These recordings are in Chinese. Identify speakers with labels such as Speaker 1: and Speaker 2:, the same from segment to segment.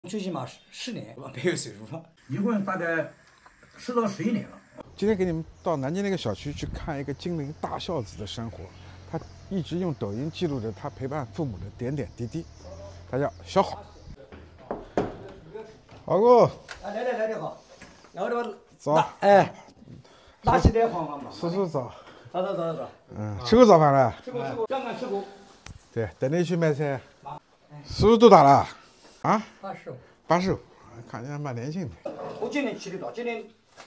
Speaker 1: 最起码10年没有收入了，
Speaker 2: 一共大概10到11年了。
Speaker 3: 今天给你们到南京那个小区去看一个金陵大孝子的生活，他一直用抖音记录着他陪伴父母的点点滴滴。他叫小好。好哥，
Speaker 1: 来的好，然后这个
Speaker 3: 早，
Speaker 1: 拿起来晃晃嘛。
Speaker 3: 早。
Speaker 1: 早。
Speaker 3: 吃过早饭了？
Speaker 1: 吃过，刚刚吃过。
Speaker 3: 对，带你去买菜。岁数多大了？啊？85，看起来蛮年轻的。
Speaker 1: 我今年起得早，今年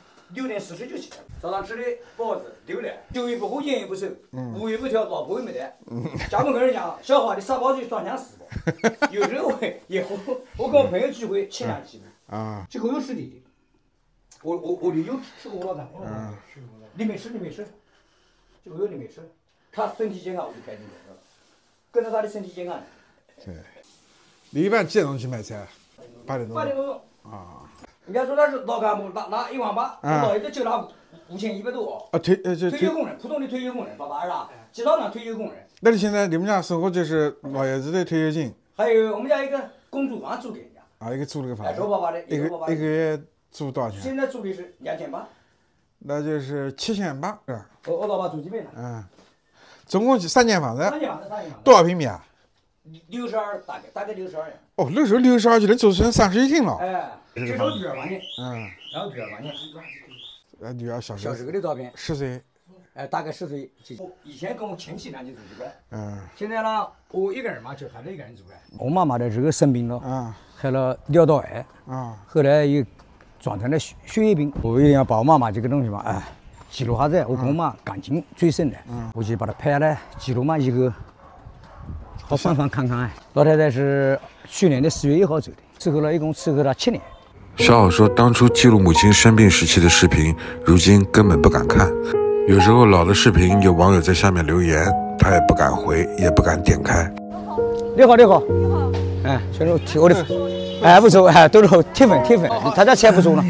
Speaker 1: 6点40就起来了。早上吃的包子、溜的，9月不喝，烟也不抽，5月不跳，老婆也没带。家门跟人讲，小花的沙包就双枪4包，有时候也喝。我跟我朋友聚会7两起的。啊。这个有实力。我里有吃过老张。你没吃。这个你没吃，他身体健康我就开心了，跟着他的身体健康。
Speaker 3: 对。你一般几点钟去买菜？8点钟。
Speaker 1: 8点钟。
Speaker 3: 啊。
Speaker 1: 人家说他是老干部，拿1万8，老一个就拿5100多。退休工人，普通的退休工人，爸爸是吧？机场上退休工人。
Speaker 3: 那你现在你们家生活就是老爷子的退休金？
Speaker 1: 还有我们家一个公租房租给人家。
Speaker 3: 啊，一个租了个房子。
Speaker 1: 周爸爸的。
Speaker 3: 一个月租多少钱？
Speaker 1: 现在租的是2800。
Speaker 3: 那就是7800，是吧？
Speaker 1: 我老爸住几百呢？
Speaker 3: 总共3间房子。
Speaker 1: 3间房子。
Speaker 3: 多少平米啊
Speaker 1: ？62，大概62人。
Speaker 3: 哦，那时候62就能做成31厅了。
Speaker 1: 这是我女儿房间。然后
Speaker 3: 女儿小时候
Speaker 1: 的照片。
Speaker 3: 10岁。
Speaker 1: 大概10岁。以前跟我亲戚俩就住这个。现在呢，我一个人嘛，就还是一个人住的。我妈妈的这个生病了，害了尿道癌。后来又转成了血液病。我一定要把我妈妈这个东西嘛，记录下来。我跟我妈感情最深的，我就把它拍下来记录嘛，以后好翻看看。老太太是去年的4月1号走的，伺候了一共伺候了7年。
Speaker 4: 小好说，当初记录母亲生病时期的视频，如今根本不敢看。有时候老的视频有网友在下面留言，他也不敢回，也不敢点开。
Speaker 1: 你好。全都贴我的粉，不错，都是贴粉。他家菜不错了，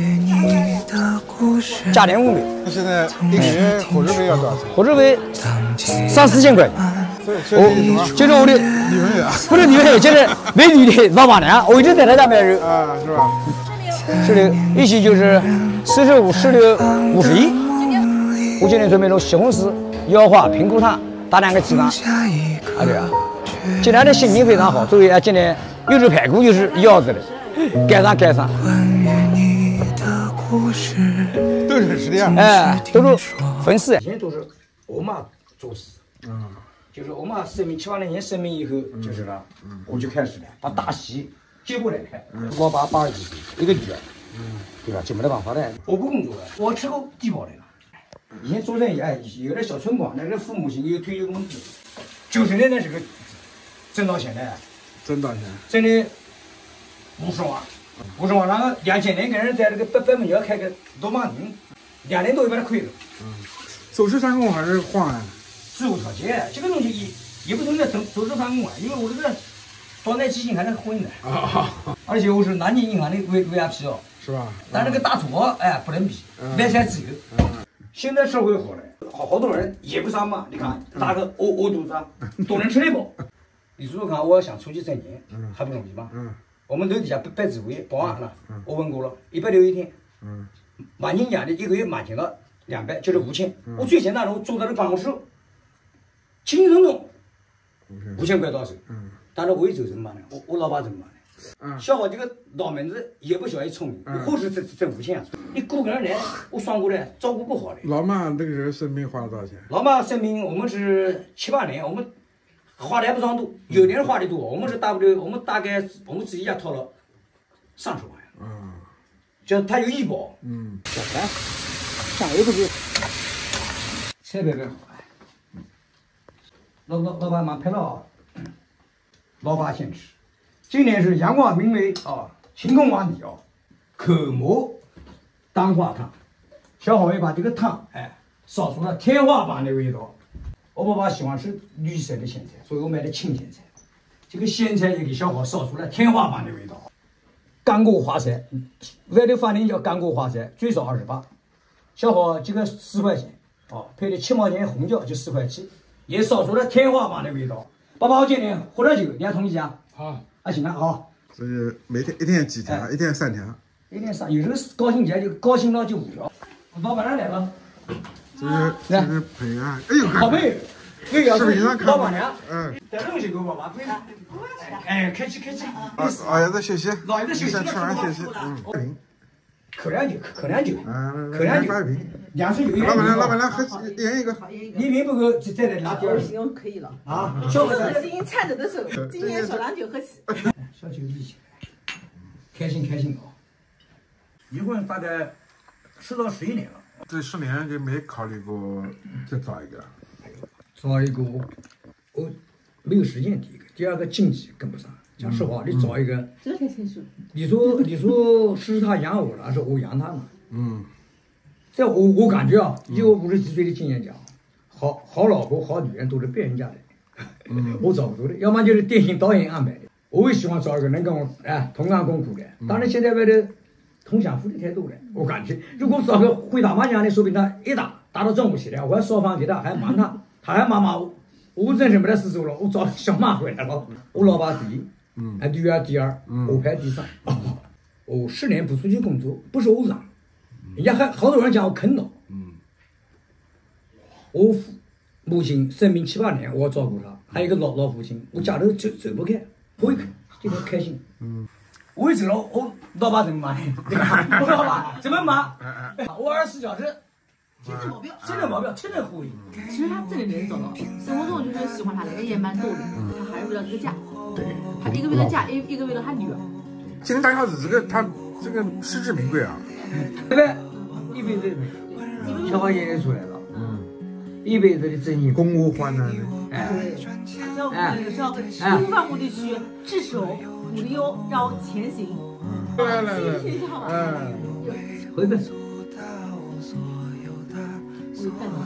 Speaker 1: 加点5倍。
Speaker 3: 现在一个月伙食费要多少钱？
Speaker 1: 伙食费3-4千块。就是我的
Speaker 3: 女朋友啊？
Speaker 1: 不是女朋友，就是美女的老板娘。我一直在他家买肉。
Speaker 3: 是吧？
Speaker 1: 是的，一起就是45、16、51。我今天准备了西红柿、腰花、苹果汤，打2个鸡蛋。对啊，今天的心情非常好，所以今天又是排骨又是腰子的，盖上。
Speaker 3: 都认识的呀？
Speaker 1: 都是粉丝。以前都是我妈做事。就是我妈7、8年前生病以后，就是了，我就开始了，把大喜接过来了。我爸80几岁，一个女儿，对吧？就没得办法了。我不工作了，我吃过低保的了。以前做生意，有点小存款，那个父母亲有退休工资，90年代这个挣到钱的。
Speaker 3: 挣多少钱？
Speaker 1: 挣的50万，然后2000年给人在这个北门桥开个罗马亭，2年多就把它亏了。
Speaker 3: 走私三公还是换啊？
Speaker 1: 自由条件，这个东西也不存在走私三公啊，因为我这个装载基金还是混的。而且我是南京银行的 VIP 哦。是吧？但这个大土豪不能比，来财自由。现在社会好了，好多人也不上班，你看大个饿肚子，都能吃得饱。你说说看，我要想出去挣钱，还不容易吗？我们楼底下摆职位保安了，我问过了，160一天。满勤奖的1个月满勤了200，就是5000。我最简单的，我坐在这办公室，轻轻松松5000块到手。但是我一走怎么办呢？我老爸怎么办呢？小伙这个脑门子也不小，也聪明，或许挣5000啊。你雇个人来，我算过来照顾不好的。
Speaker 3: 老妈那个时候生病花了多少钱？
Speaker 1: 老妈生病，我们是7、8年，我们花的还不算多，有的人花的多，我们是大概我们自己家掏了30万。就他有医保。上又不是菜别好。老板妈拍了老八先吃。今年是阳光明媚晴空万里口蘑蛋花汤。小好也把这个汤烧出了天花板的味道。我爸爸喜欢吃绿色的咸菜，所以我买的青咸菜。这个咸菜也给小好烧出了天花板的味道。干锅花菜，外头饭店叫干锅花菜，最少28。小好这个4块钱配的7毛钱红椒就4块7，也烧出了天花板的味道。爸爸，我今天喝点酒，你还同意啊？好。行了，好。
Speaker 3: 所以每天一天几条，一天3条。
Speaker 1: 一天3，有时候高兴节就高兴了就5条。老板娘来了，
Speaker 3: 这是培养，哎呦，
Speaker 1: 好朋友，
Speaker 3: 视频上看
Speaker 1: 老板娘，
Speaker 3: 带
Speaker 1: 东西给我爸爸，哎，客气。
Speaker 3: 老爷子休息，
Speaker 1: 老爷子休息，
Speaker 3: 吃完休息，
Speaker 1: 口粮酒，口粮酒，2水有。
Speaker 3: 老板娘喝一人一个。
Speaker 1: 你明不够，再来拿第二。
Speaker 5: 行，可以了。
Speaker 1: 啊，
Speaker 5: 小伙子心颤着的手，今年小郎酒喝喜。
Speaker 1: 小酒一起，开心哦。
Speaker 2: 离婚大概10到11年了。
Speaker 3: 这10年就没考虑过再找一个。
Speaker 1: 找一个，我没有时间。第二个经济跟不上。讲实话，你找一个，
Speaker 5: 这才成熟。
Speaker 1: 你说是他养我了，还是我养他呢？在我感觉啊，以我50几岁的经验讲，好老婆、好女人都是别人家的。我找不着的，要么就是电信导演安排的。我也喜欢找一个能跟我同甘共苦的。当然现在外头同享福利太多了，我感觉如果找个会打麻将的，说不定他一打到中午起来，我还烧饭给他，还骂他，他还骂我。我真是没得事做了，我找小马回来了。我老爸第一，女儿第二，我排第3。我10年不出去工作，不是偶然。人家还好多人讲我啃老。我母亲生病7、8年，我照顾她，还有一个老父亲，我家头走不开，不会今天开心。我一走了，我老爸怎么骂呢？我老爸怎么骂？我24小时。
Speaker 5: 精神保镖，
Speaker 1: 天天呼应。
Speaker 5: 其实他这里没人找到，生活中我就觉得喜欢他的人也蛮多的，他还是为了这个家，
Speaker 3: 对，
Speaker 5: 他一个为了家，一个为了他女儿。
Speaker 3: 金陵大孝子他这个实至名归啊。
Speaker 1: 对不对？一辈子的消防员也出来了，一辈子的正义，
Speaker 3: 公务患难的，
Speaker 5: 有时候出放我地区至手鼓励哦，让我前行。
Speaker 3: 来，
Speaker 1: 回本。